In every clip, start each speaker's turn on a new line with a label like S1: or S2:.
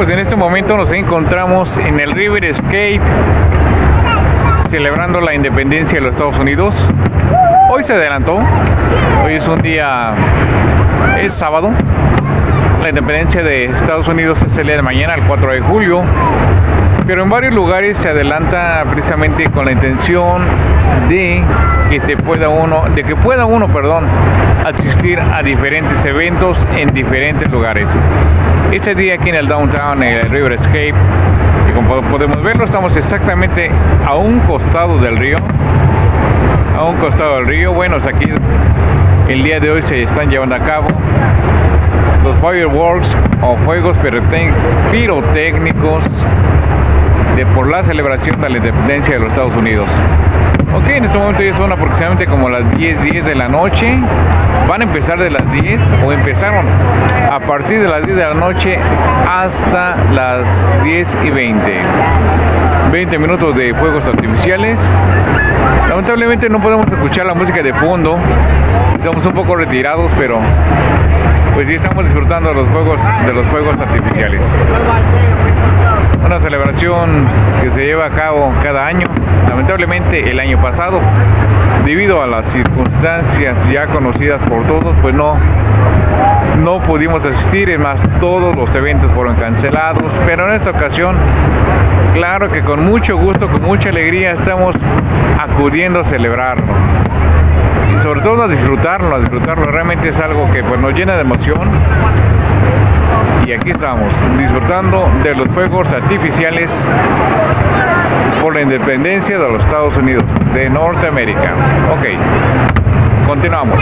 S1: pues en este momento nos encontramos en el River Escape celebrando la independencia de los Estados Unidos. Hoy se adelantó, hoy es un día, es sábado. La independencia de Estados Unidos se celebra mañana, el 4 de julio, pero en varios lugares se adelanta precisamente con la intención de que pueda uno, asistir a diferentes eventos en diferentes lugares. Este día aquí en el downtown, en el River Escape, y como podemos verlo, estamos exactamente a un costado del río. Bueno, aquí el día de hoy se están llevando a cabo los fireworks o fuegos pirotécnicos por la celebración de la independencia de los Estados Unidos. Ok, en este momento ya son aproximadamente como las 10 de la noche. Van a empezar de las 10 o empezaron a partir de las 10 de la noche hasta las 10:20. 20 minutos de fuegos artificiales. Lamentablemente no podemos escuchar la música de fondo. Estamos un poco retirados, pero pues sí estamos disfrutando de los fuegos artificiales. Una celebración que se lleva a cabo cada año. Lamentablemente el año pasado, debido a las circunstancias ya conocidas por todos, pues no pudimos asistir. Es más, todos los eventos fueron cancelados, pero en esta ocasión, claro que con mucho gusto, con mucha alegría estamos acudiendo a celebrarlo. Y sobre todo a disfrutarlo, realmente es algo que pues nos llena de emoción. Y aquí estamos, disfrutando de los fuegos artificiales por la independencia de los Estados Unidos de Norteamérica. Ok, continuamos.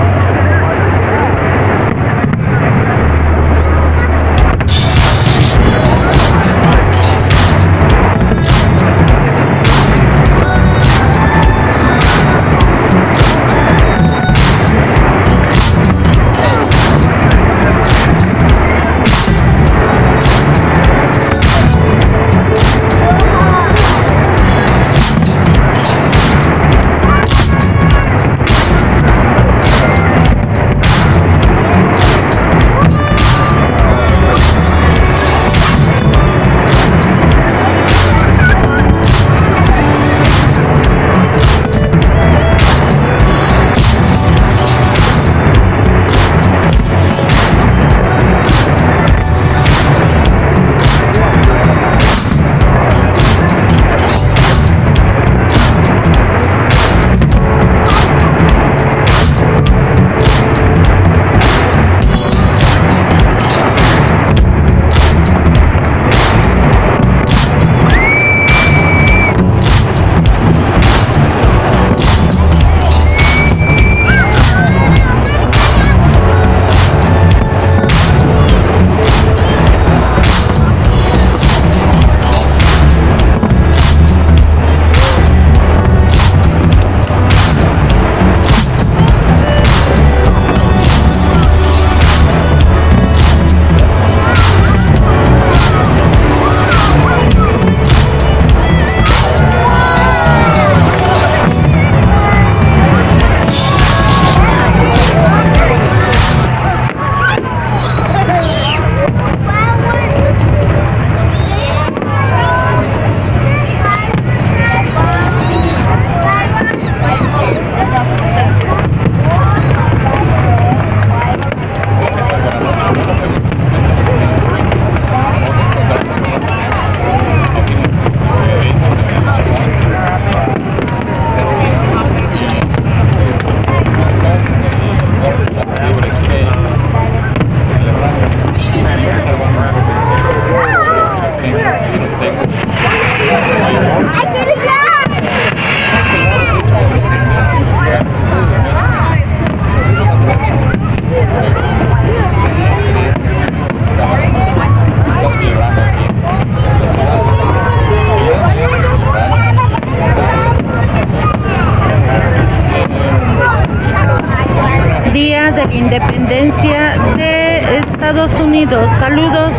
S2: de la Independencia de Estados Unidos. Saludos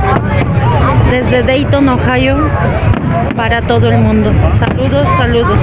S2: desde Dayton, Ohio, para todo el mundo. Saludos, saludos.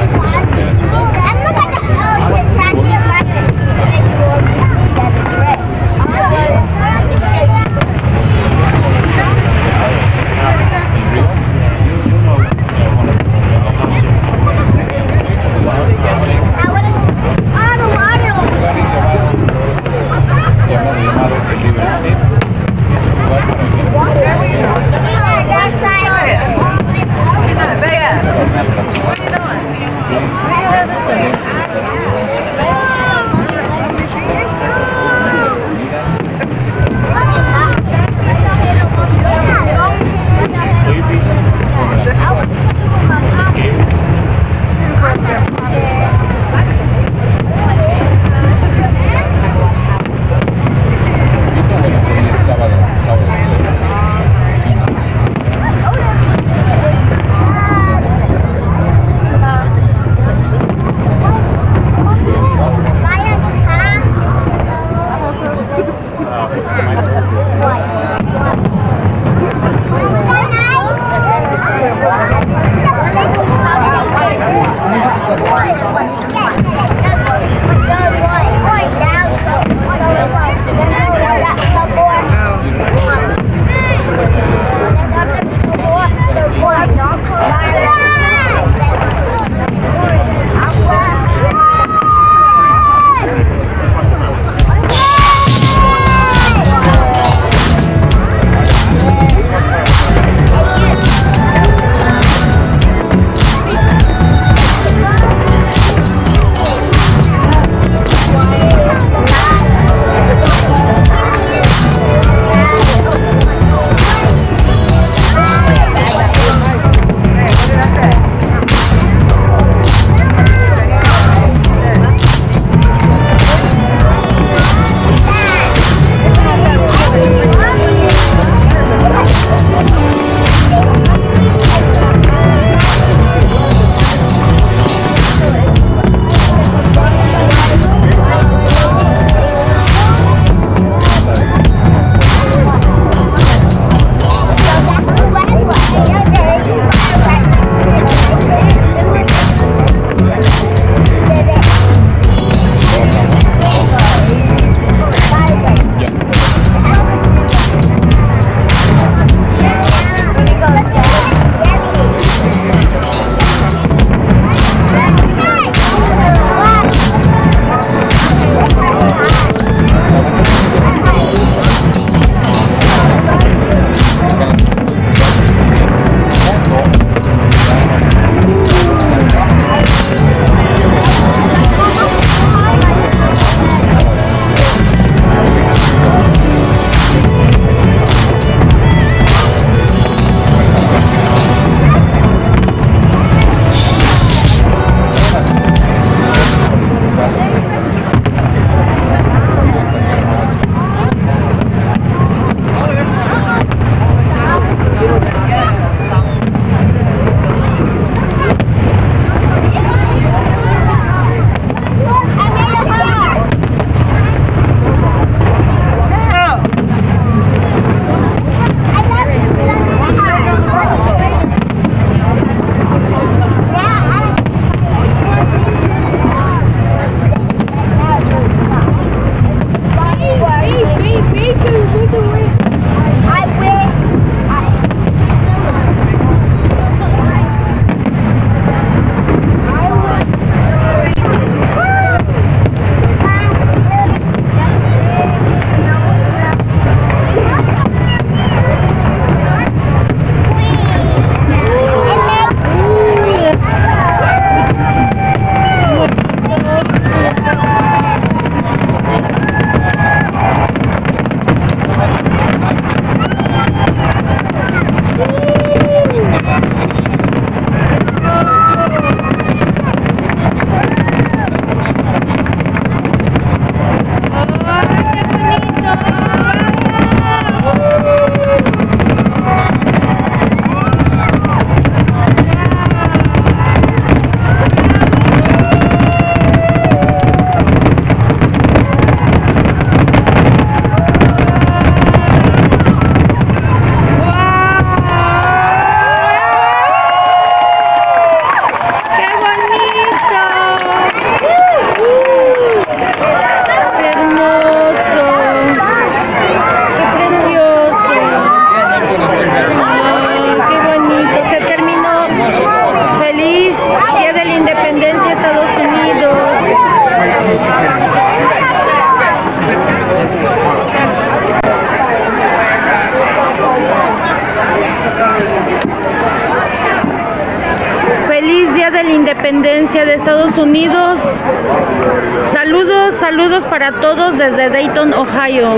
S2: Independencia de Estados Unidos. Saludos, saludos para todos desde Dayton, Ohio.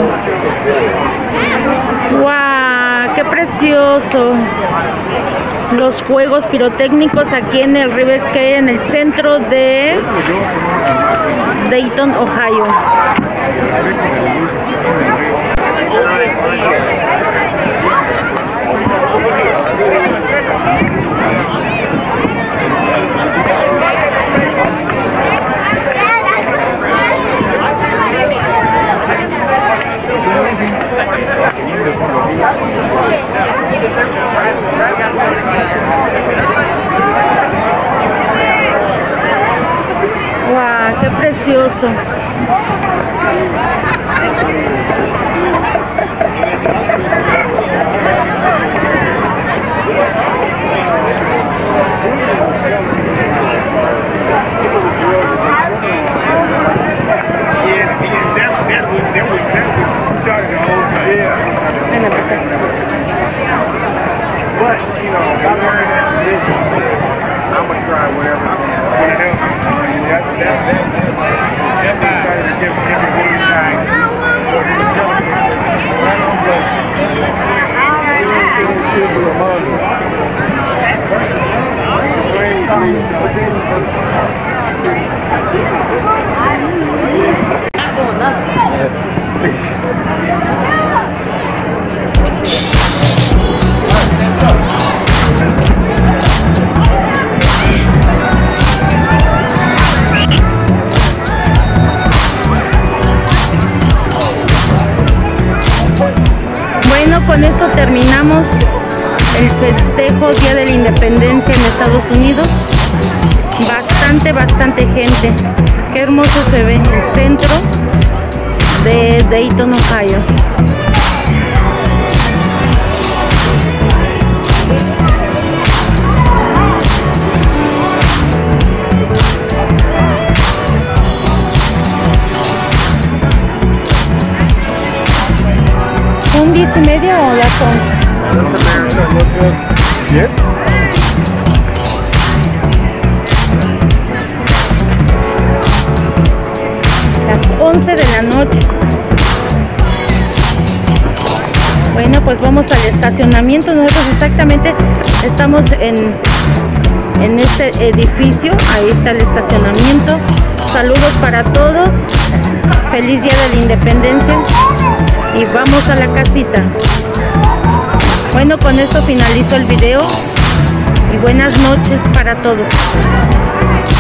S2: ¡Wow! ¡Qué precioso! Los juegos pirotécnicos aquí en el River Square, en el centro de Dayton, Ohio. ¡Wow! ¡Qué precioso! Bueno, con eso terminamos el festejo Día de la Independencia en Estados Unidos. Bastante gente. Qué hermoso se ve el centro de Dayton, Ohio. ¿Son 10:30 o las 11?
S3: ¿Bien?
S2: Las 11 de la noche. Bueno, pues vamos al estacionamiento. Nosotros exactamente estamos en este edificio. Ahí está el estacionamiento. Saludos para todos. Feliz Día de la Independencia. Y vamos a la casita. Bueno, con esto finalizo el video. Y buenas noches para todos.